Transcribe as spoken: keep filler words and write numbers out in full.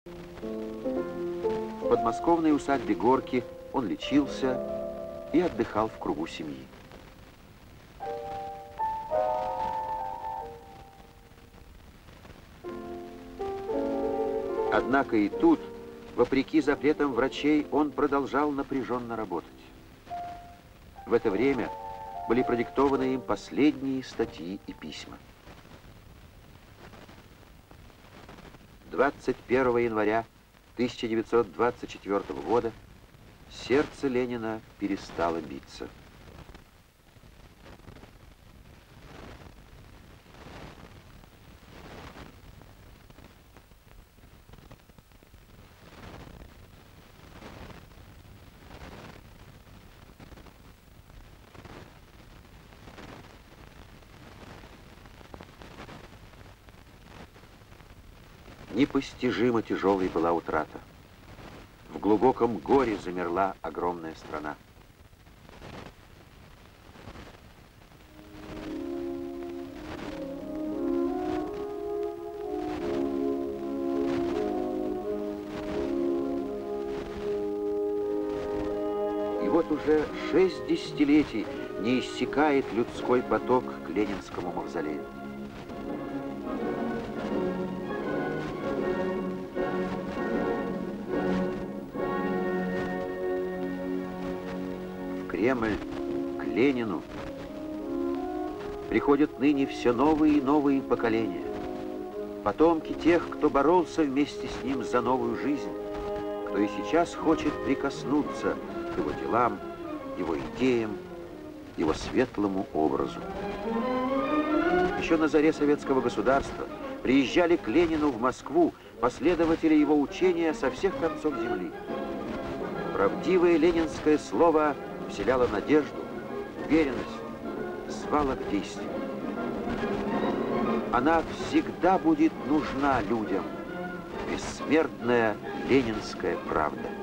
В подмосковной усадьбе Горки он лечился и отдыхал в кругу семьи. Однако и тут, вопреки запретам врачей, он продолжал напряженно работать. В это время были продиктованы им последние статьи и письма. двадцать первого января тысяча девятьсот двадцать четвёртого года сердце Ленина перестало биться. Непостижимо тяжелой была утрата. В глубоком горе замерла огромная страна. И вот уже шесть десятилетий не иссякает людской поток к Ленинскому мавзолею. Кремль к Ленину приходят ныне все новые и новые поколения, потомки тех, кто боролся вместе с ним за новую жизнь, кто и сейчас хочет прикоснуться к его делам, его идеям, его светлому образу. Еще на заре советского государства приезжали к Ленину в Москву последователи его учения со всех концов земли. Правдивое ленинское слово вселяло надежду, уверенность, звало к действию. Она всегда будет нужна людям, бессмертная ленинская правда.